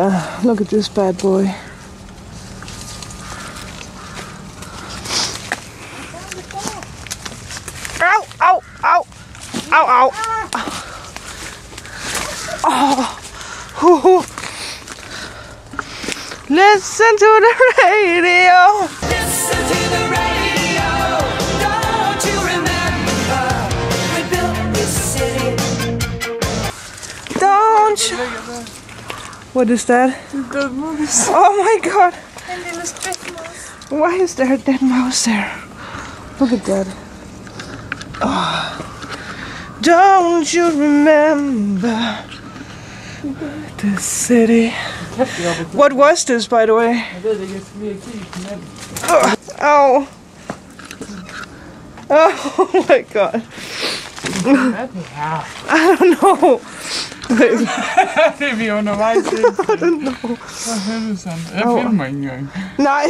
Yeah, look at this bad boy. Ow, ow, ow, ow, ow. Oh. Listen to the radio. Listen to the radio. Don't you remember we built this city? Don't you? What is that? Dead mouse. Oh my god. En lille spritmouse. Why is there a dead mouse there? Look at that. Oh. Don't you remember the city? What was this, by the way? Jeg ved det ikke, jeg skal lige kigge på den. Oh. Oh my god. Hvad er det her? I don't know. Det er vi undervejs til. I don't know. Hvad helvede sådan? Jeg filmer ikke engang. Nej.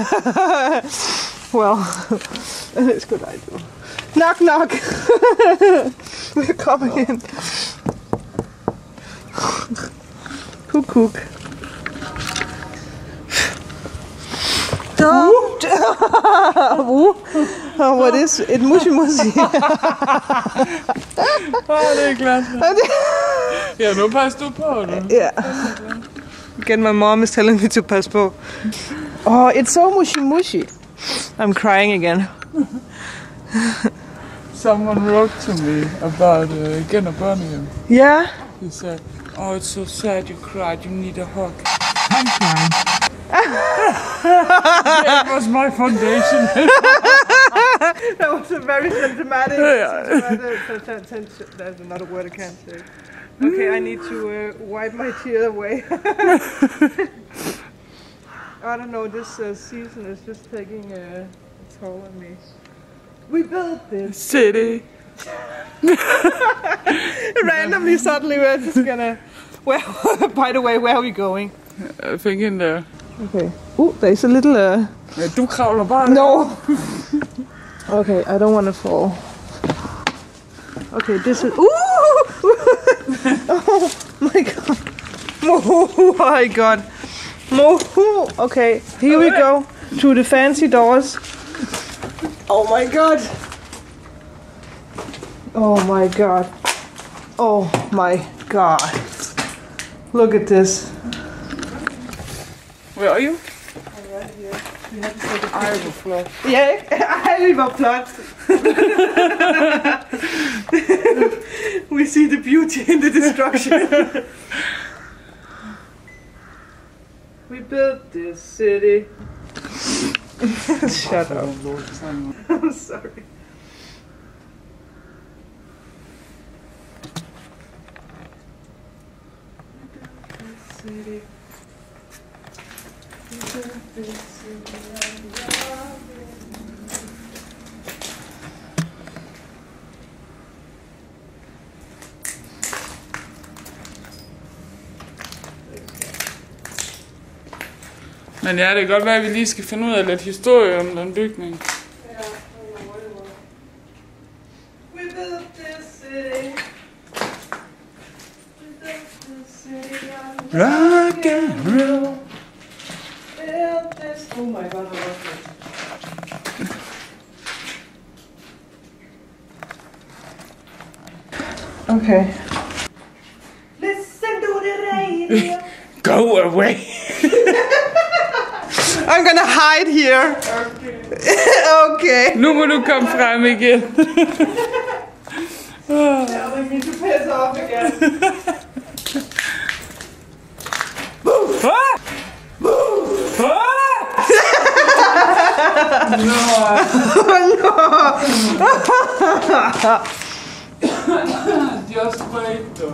Well, it's good I do. Knock, knock. We're coming in. Cook, cook. Don't. Oh, what is it? Mushy mushy. Det er klart. Ja, nu pas du på, du. Yeah. Again, my mom is telling me to pass på. Oh, it's so mushy mushy. I'm crying again. Someone wrote to me about Genner Birmingham. Yeah. He said, "Oh, it's so sad you cried. You need a hug." I'm crying. That was my foundation. That was a very sentimental. There's another word I can't say. Okay, I need to wipe my tear away. I don't know, this season is just taking a toll on me. We built this City. randomly, suddenly we're just gonna... Well, by the way, where are we going? Jeg fik en der. Okay. There's a little... Ja, du kravler bare. No! Okay, I don't want to fall. Okay, this is... Oh my god. Oh my god. Okay, here we go to the fancy doors. Oh my god. Oh my god. Oh my god. Look at this. Where are you? I'm right here. We have to take a Ej, hvor flot. Ja, ej, hvor flot. We see the beauty in the destruction. We built this city. Shut up. I'm sorry. City. Men ja, det kan godt være, at vi lige skal finde ud af lidt historie om den bygning. We built this city. We built this city. Rock and roll. Built this. Oh my god, I love it. Okay. Listen to the radio. Go away. I'm gonna hide here. Okay. Nu må du komme frem igen. Telling me to piss off again. Just wait though.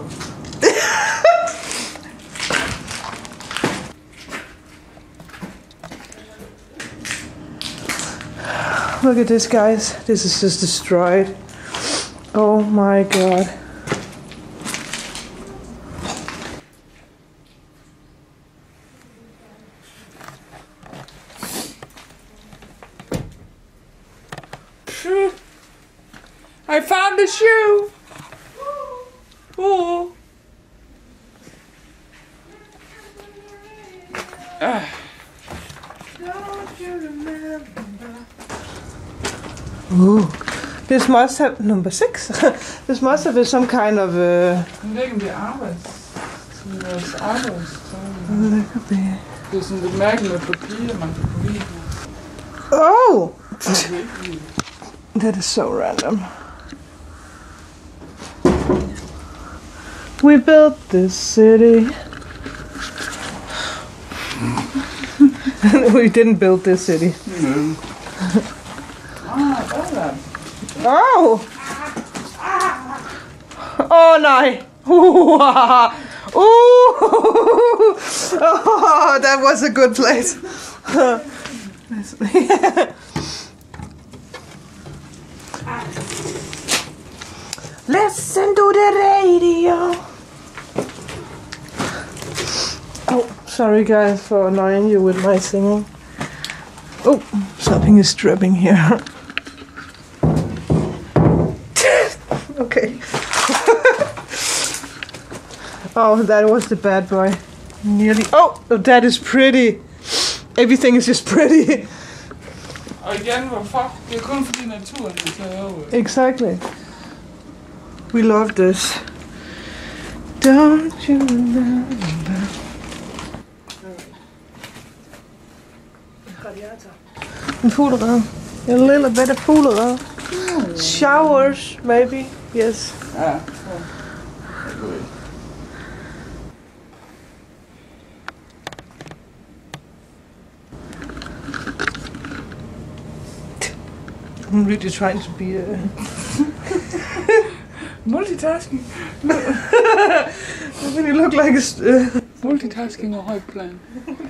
Look at this, guys. This is just destroyed. Oh my god. I found a shoe. Oh. Don't you remember? Ooh, this must have number 6. This must have been some kind of. Jeg ved ikke, om det er vores arbejdstøj. Det kan blive. Det er sådan lidt mærkeligt med papir, man kan få lide. Oh! That is so random. We built this city. We didn't build this city. Oh! Oh, nej! Oh, that was a good place. Listen to the radio. Oh, sorry guys for annoying you with my singing. Oh, something is dripping here. Okay. Oh, that was the bad boy. Nearly. Oh, that is pretty. Everything is just pretty. Og igen, hvorfor? Det er kun fordi naturen er taget over. Exactly. We love this. Don't you remember? En fuglerede. A little bit of fuglerede. Showers, maybe. Yes. Ja. I'm really trying to be Multitasking. I really look like a Multitasking og højt plan.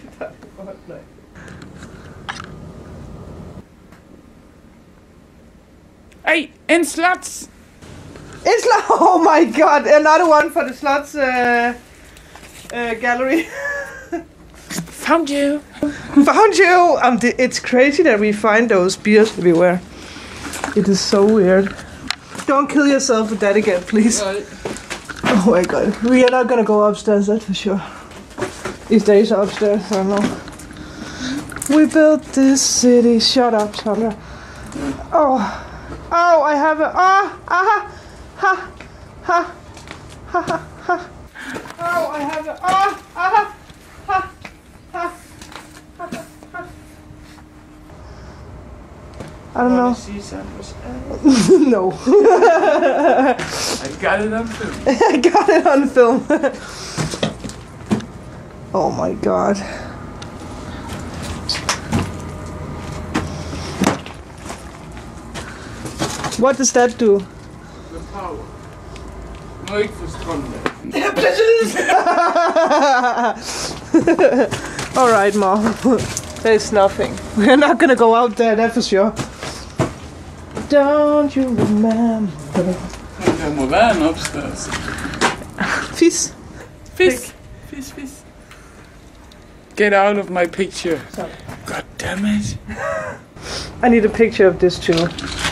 Hey, en slots! It's like, oh my god, another one for the slots gallery. Found you! Found you! It's crazy that we find those beers everywhere. It is so weird. Don't kill yourself with that again, please. Oh my god. We are not gonna go upstairs, that's for sure. If there is upstairs, I don't know. We built this city. Shut up, Sandra. Oh. Oh, I have a... Ah! Ah! Ha! Ha! Ha! Ha! Ha! Oh, I have a... Ah! Ah! Ha! Ha! I don't know. See Sandra's No. I got it on film. I got it on film. Oh my god. What does that do? The power. Må ikke få strøm der. Ja, præcis! Alright, Mom. There's nothing. We're not gonna go out there, that's for sure. Don't you remember? Der må være en opstørrelse. Fis. Fisk. Fisk, fisk. Get out of my picture. Sorry. God damn it. I need a picture of this too.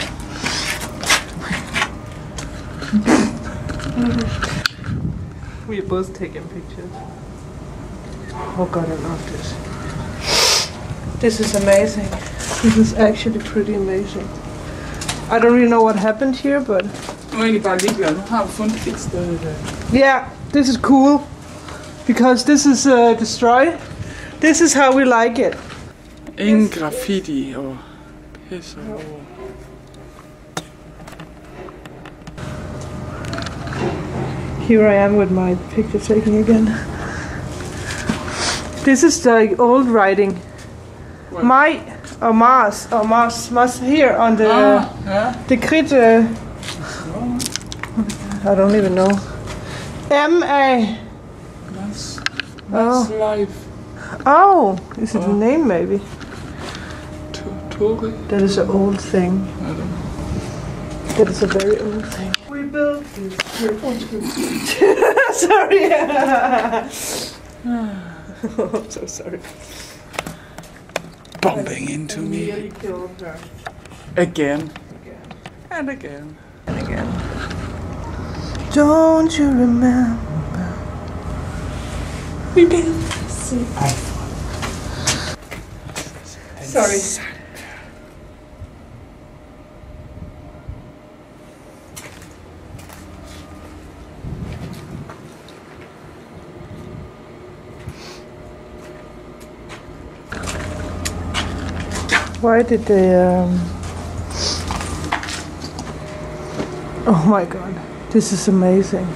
We are both taking pictures. Oh god, I love this. This is amazing. This is actually pretty amazing. I don't really know what happened here, but... Nu er egentlig bare ligeglad. Nu har vi fundet et sted der. Yeah, this is cool. Because this is destroyed. This is how we like it. Ingen graffiti og pisser over. Here I am with my picture taking again. This is the old writing. What? My or Mars or Mars here on the Ja. the crit. I don't even know. M.A. Mads. Oh. Mads life. Oh, is it Oh. a name maybe? Tori? That is an old thing. I don't know. That is a very old thing. We built this. Sorry. I'm so sorry. Bumping into me. Nearly killed her. Again. And again. And again. Don't you remember? We built this. Sorry. Why did they, Oh my god, this is amazing.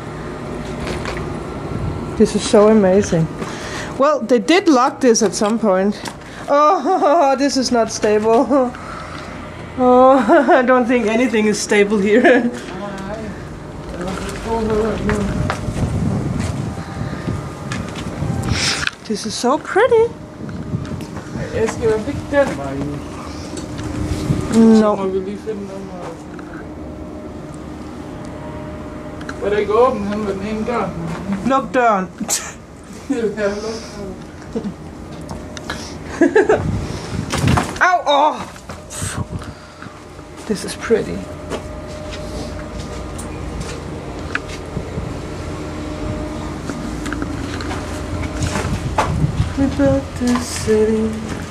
This is so amazing. Well, they did lock this at some point. Oh, this is not stable. Oh, I don't think anything is stable here. This is so pretty. Jeg skal være ikke den vej ud. Så må vi lige finde nummer. Var det ikke åben hen med den ene dør? Luk døren. Ow! Oh! This is pretty. We built this city.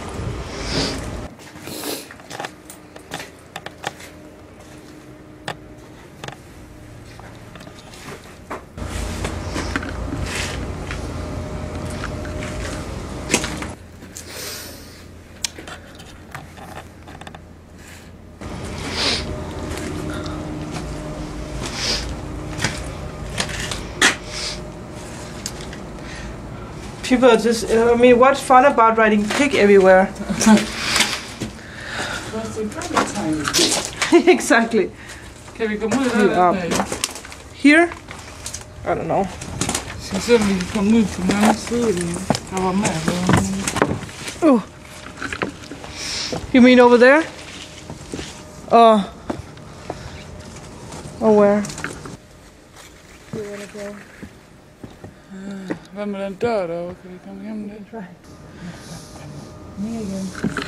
People are just, I mean, what's fun about riding pig everywhere? Exactly. Kan vi komme ud der? Here? I don't know. Så se om vi kan komme ud på den anden side. Der var mere. Oh. You mean over there? Oh. Oh, where? You wanna go? Hvad med den dør derovre? Kan vi komme hjem der? Right. Me again.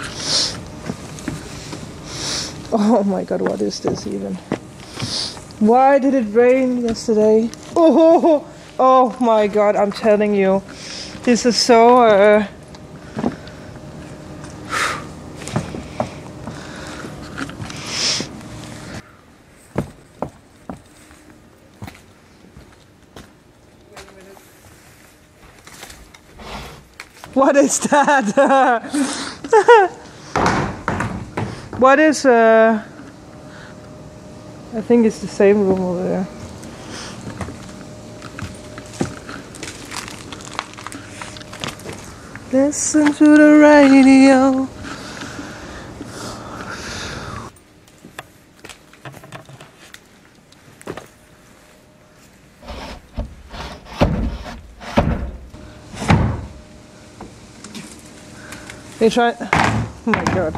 Oh my god, what is this even? Why did it rain yesterday? Oh my god, I'm telling you. This is so... What is that? What is I think it's the same room over there. Listen to the radio. They try. Oh my god.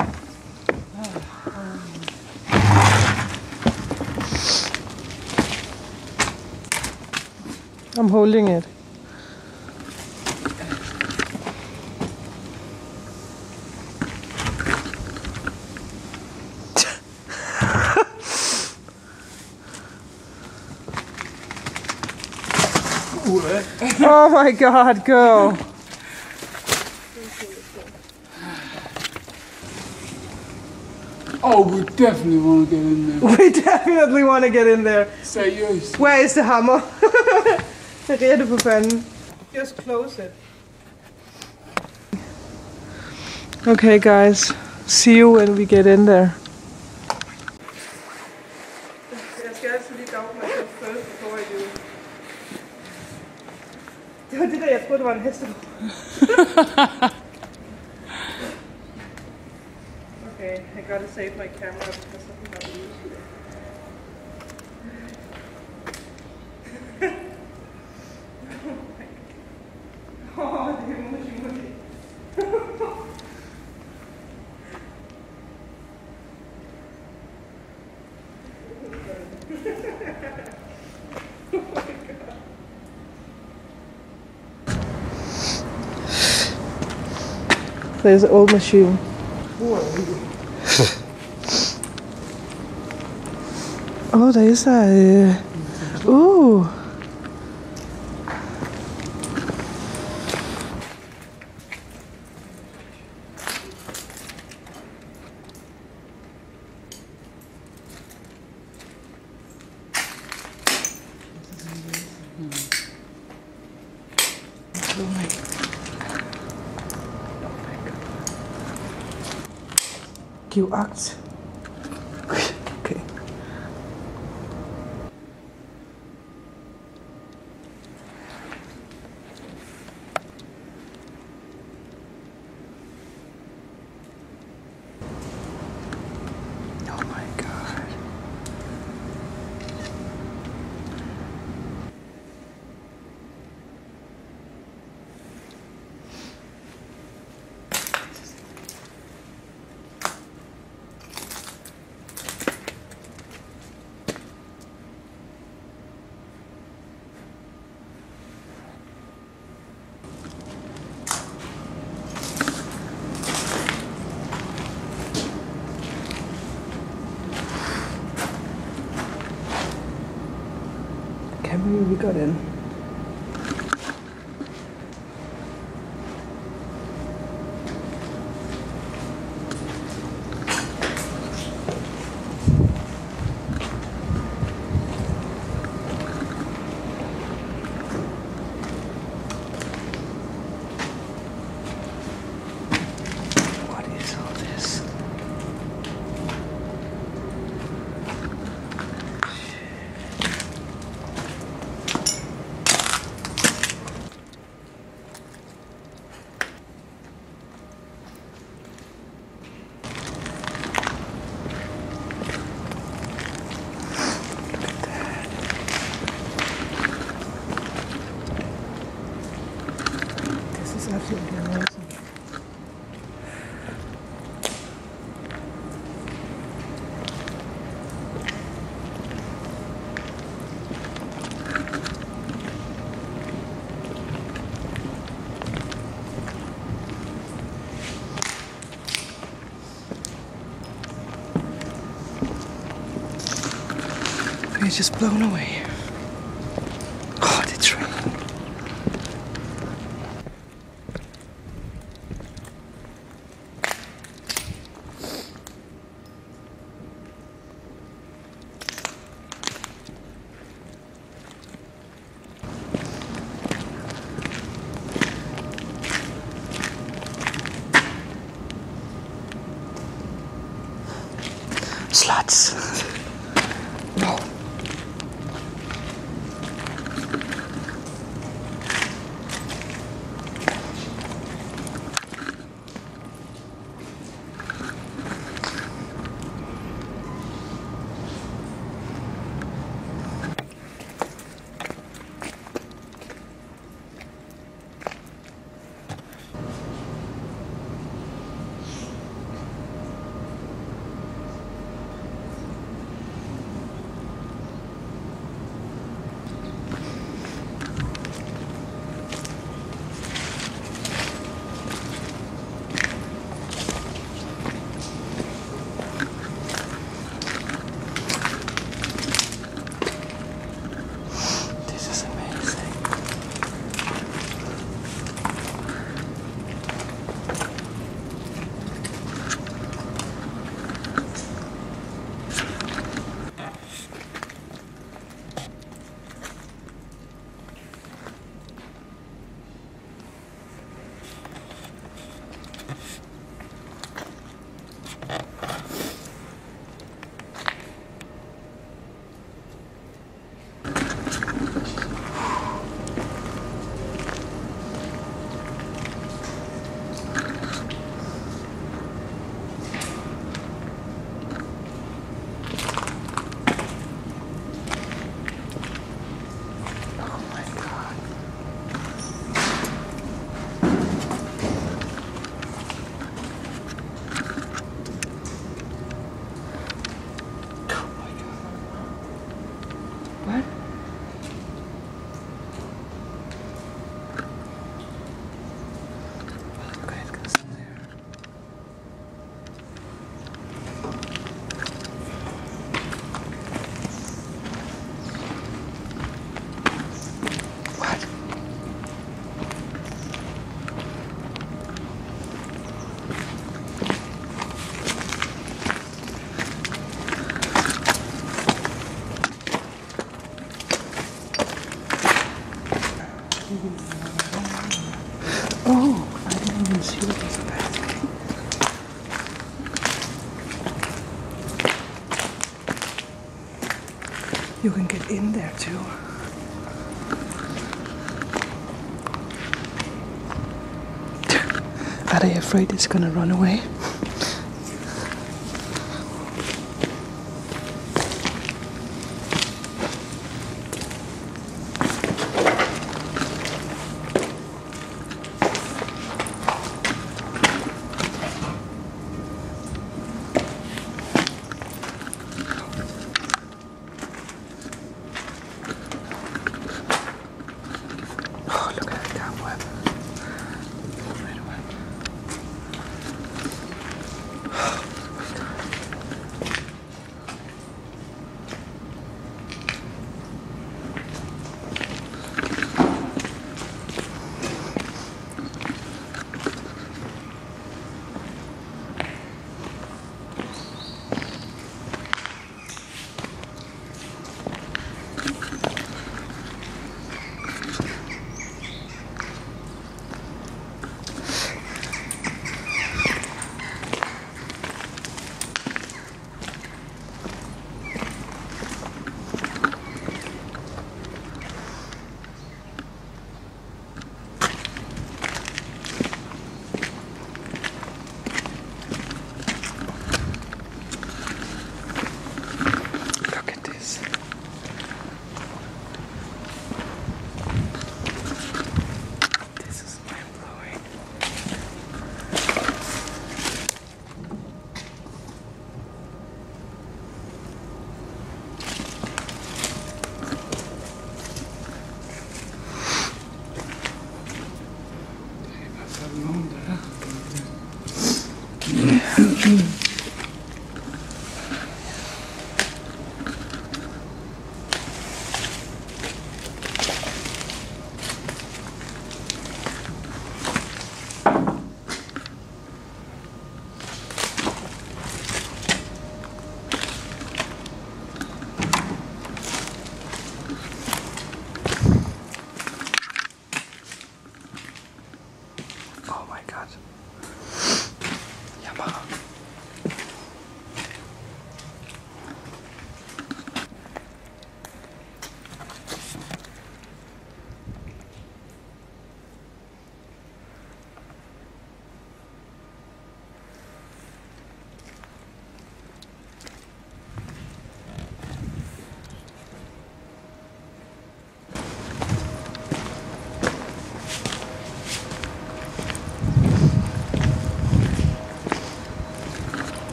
I'm holding it. Oh my god, go. Oh, we definitely want to get in there. We definitely want to get in there. Seriøst. Where is the hammer? Det er det på fanden. Just close it. Okay guys, see you when we get in there. Jeg skal altid lige doubt myself first before I do. Det var det der, jeg troede, det var en hestevogn. Okay, I gotta save my camera because I'm not used to it. Oh, det er musik. There's an old machine. Oh, there is a... Ooh. blooming. Cute acts. Okay. Oh my God. Can't believe we got in. What is all this? This is absolutely amazing. We're just blown away. God, it's raining. Sluts. No. Oh, I didn't even see what was back. You can get in there too. Are they afraid it's gonna run away? Oh, look at that cobweb. Right away. Look at this. This is mind blowing. Oh my god. Yamaha.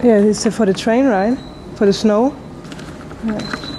Yeah, it's for the train ride, for the snow. Yeah.